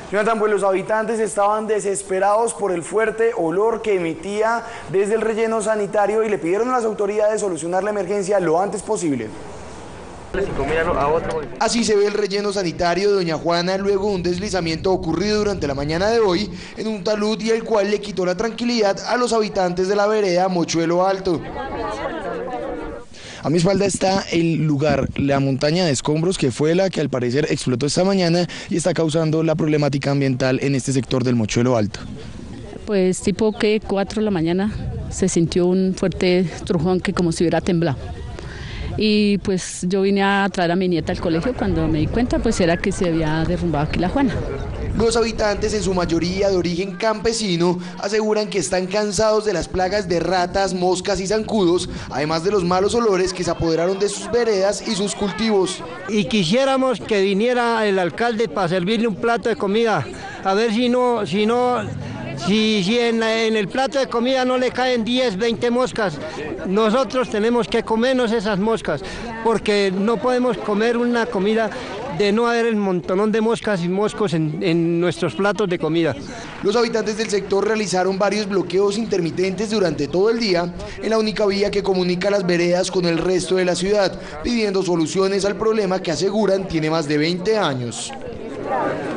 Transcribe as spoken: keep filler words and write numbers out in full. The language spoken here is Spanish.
Jonathan, pues los habitantes estaban desesperados por el fuerte olor que emitía desde el relleno sanitario y le pidieron a las autoridades solucionar la emergencia lo antes posible. Así se ve el relleno sanitario de Doña Juana luego de un deslizamiento ocurrido durante la mañana de hoy en un talud y el cual le quitó la tranquilidad a los habitantes de la vereda Mochuelo Alto. A mi espalda está el lugar, la montaña de escombros que fue la que al parecer explotó esta mañana y está causando la problemática ambiental en este sector del Mochuelo Alto. Pues tipo que cuatro de la mañana se sintió un fuerte trujón que como si hubiera temblado. Y pues yo vine a traer a mi nieta al colegio, cuando me di cuenta pues era que se había derrumbado aquí la Juana. Los habitantes, en su mayoría de origen campesino, aseguran que están cansados de las plagas de ratas, moscas y zancudos, además de los malos olores que se apoderaron de sus veredas y sus cultivos. Y quisiéramos que viniera el alcalde para servirle un plato de comida, a ver si no, si no, si, si en, en el plato de comida no le caen diez, veinte moscas, nosotros tenemos que comernos esas moscas, porque no podemos comer una comida de no haber el montonón de moscas y moscos en, en nuestros platos de comida. Los habitantes del sector realizaron varios bloqueos intermitentes durante todo el día en la única vía que comunica las veredas con el resto de la ciudad, pidiendo soluciones al problema que aseguran tiene más de veinte años.